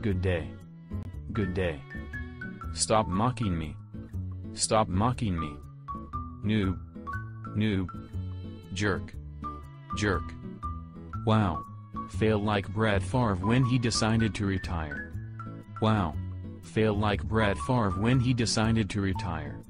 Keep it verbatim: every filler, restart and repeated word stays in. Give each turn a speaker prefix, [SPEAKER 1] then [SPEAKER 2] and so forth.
[SPEAKER 1] Good day. Good day. Stop mocking me. Stop mocking me. Noob. Noob. Jerk. Jerk. Wow. Fail like Brett Favre when he decided to retire. Wow. Fail like Brett Favre when he decided to retire.